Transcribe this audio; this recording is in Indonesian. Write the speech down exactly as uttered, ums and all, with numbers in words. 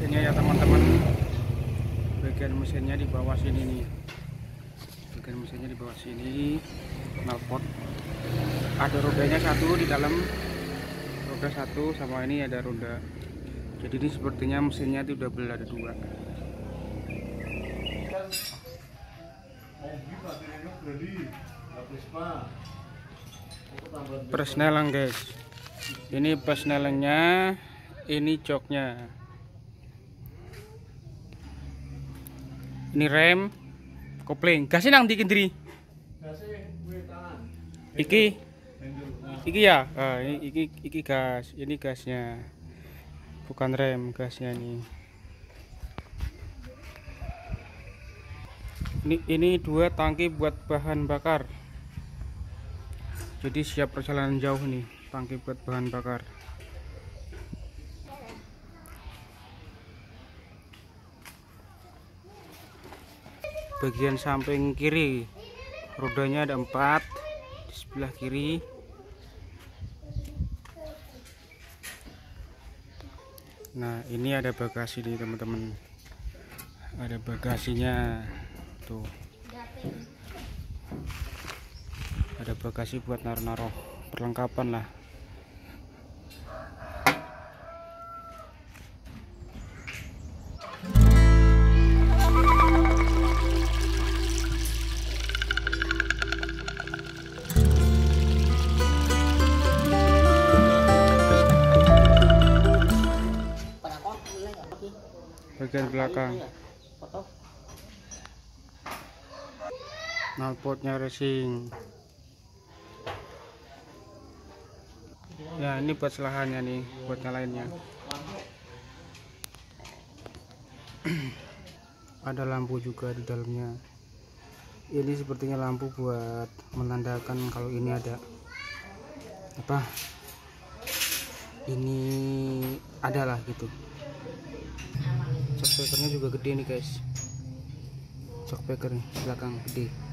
mesinnya ya teman-teman. Bagian mesinnya di bawah sini nih. Bagian mesinnya di bawah sini. Knalpot. Ada rodanya satu di dalam. Roda satu sama ini ada roda. Jadi ini sepertinya mesinnya itu double, ada dua. Persneling guys. Ini persnelingnya, ini joknya. Ini rem, kopling. Gasnya nang ndi kendri? Iki. Iki ya. Ah, ini iki iki gas. Ini gasnya. Bukan rem, gasnya nih. Ini ini dua tangki buat bahan bakar. Jadi siap perjalanan jauh nih, tangki buat bahan bakar. Bagian samping kiri rodanya ada empat di sebelah kiri. Nah ini ada bagasi nih teman-teman, ada bagasinya tuh, ada bagasi buat naruh-naruh perlengkapan lah. Bagian belakang knalpotnya racing ya, ini buat selahannya nih, buat nyalainnya. Ada lampu juga di dalamnya. Ini sepertinya lampu buat menandakan kalau ini ada apa, ini adalah gitu. Shock breakernya juga gede nih guys, shock breaker belakang gede.